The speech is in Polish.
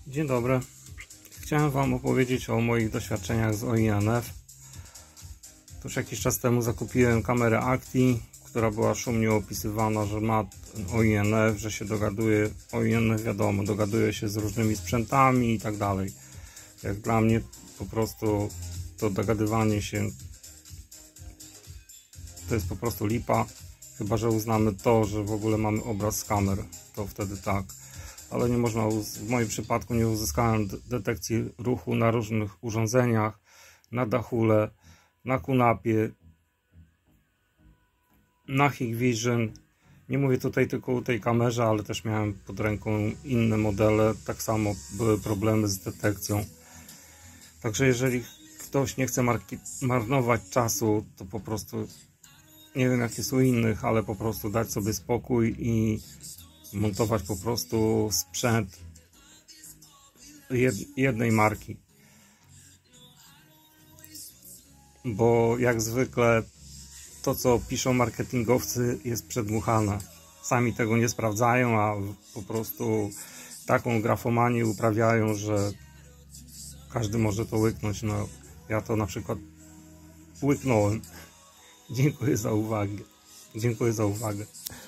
Dzień dobry. Chciałem Wam opowiedzieć o moich doświadczeniach z OINF. Tuż jakiś czas temu zakupiłem kamerę Acti, która była szumnie opisywana, że ma OINF, że się dogaduje. OINF wiadomo, dogaduje się z różnymi sprzętami i tak dalej. Jak dla mnie po prostu to dogadywanie się to jest po prostu lipa. Chyba że uznamy to, że w ogóle mamy obraz z kamer, to wtedy tak. Ale nie można, w moim przypadku nie uzyskałem detekcji ruchu na różnych urządzeniach, na dachule, na kunapie, na Hikvision. Nie mówię tutaj tylko o tej kamerze, ale też miałem pod ręką inne modele, tak samo były problemy z detekcją. Także jeżeli ktoś nie chce marnować czasu, to po prostu, nie wiem jak jest u innych, ale po prostu dać sobie spokój i montować po prostu sprzęt jednej marki, bo jak zwykle to co piszą marketingowcy jest przedmuchane, sami tego nie sprawdzają, a po prostu taką grafomanię uprawiają, że każdy może to łyknąć. No ja to na przykład łyknąłem. Dziękuję za uwagę.